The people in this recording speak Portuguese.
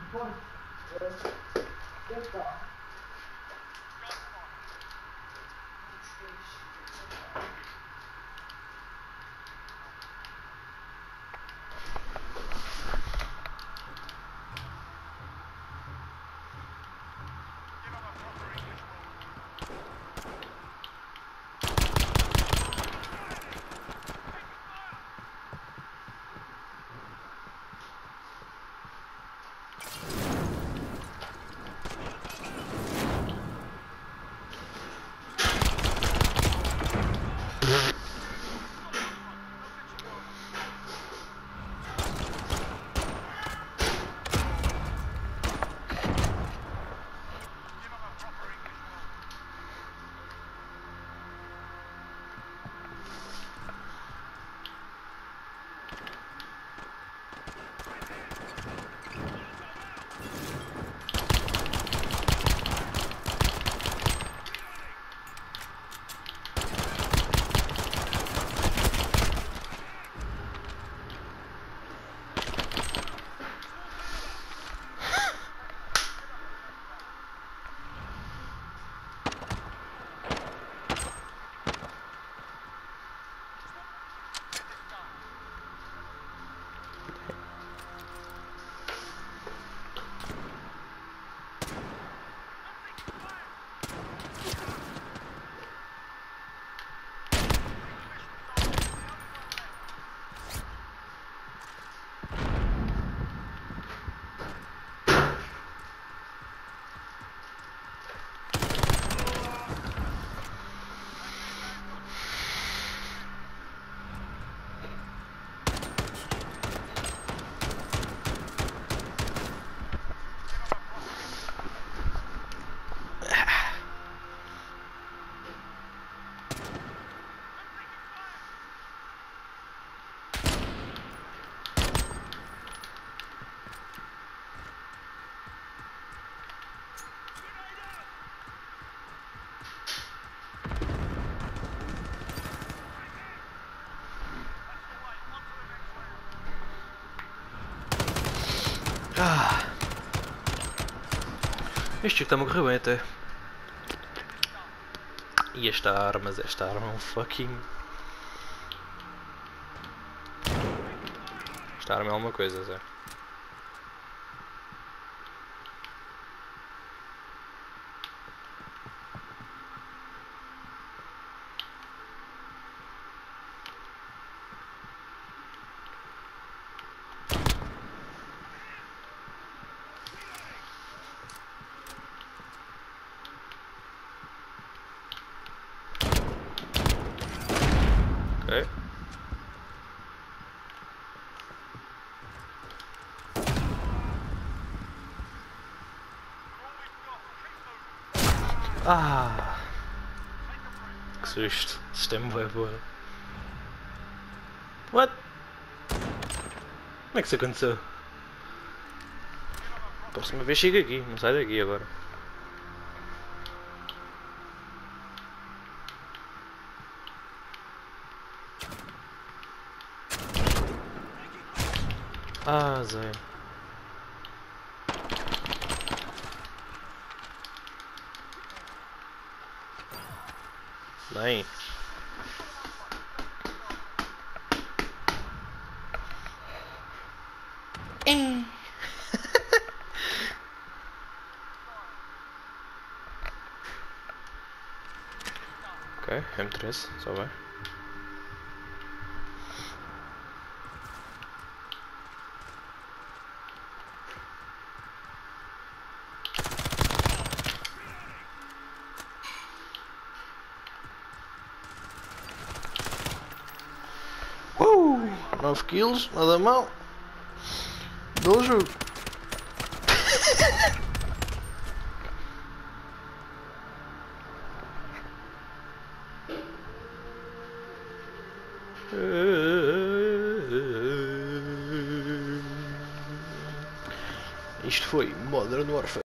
Ah. Isto está-me a correr bem até. E esta arma é um fucking... Esta arma é alguma coisa, Zé. Ok. Ah! Que susto. O sistema é boa. What? Como é que isso aconteceu? Próxima vez chega aqui, não sai daqui agora. Ah, Zé. Bem. Ok, M13, só vai. Uh! 9 kills, nada mal. Belo jogo. Isto foi Modern Warfare.